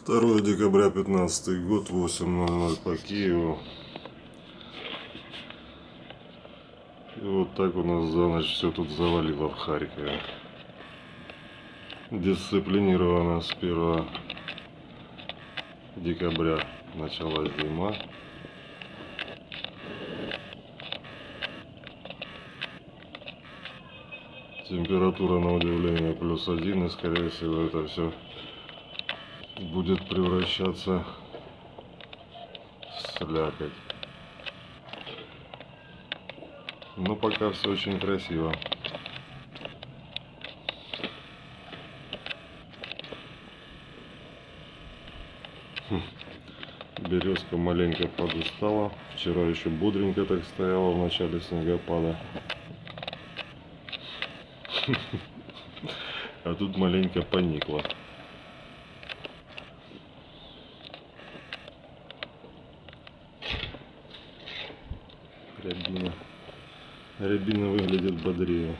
2 декабря 15 год, 8:00 по Киеву. И вот так у нас за ночь все тут завалило в Харькове. Дисциплинированно с 1 декабря началась зима. Температура на удивление +1, и скорее всего это все будет превращаться в слякоть. Но пока все очень красиво. Березка маленько подустала. Вчера еще бодренько так стояла в начале снегопада. А тут маленько поникла. Рябина выглядит бодрее.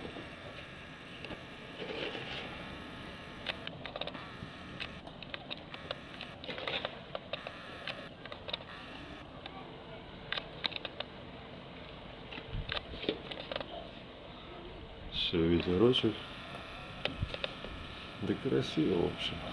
Еще ветерочек. Да красиво, в общем.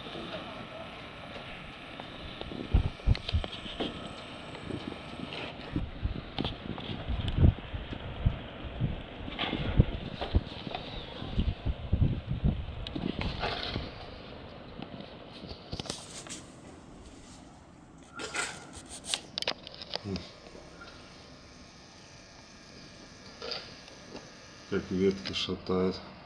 Как ветки шатает.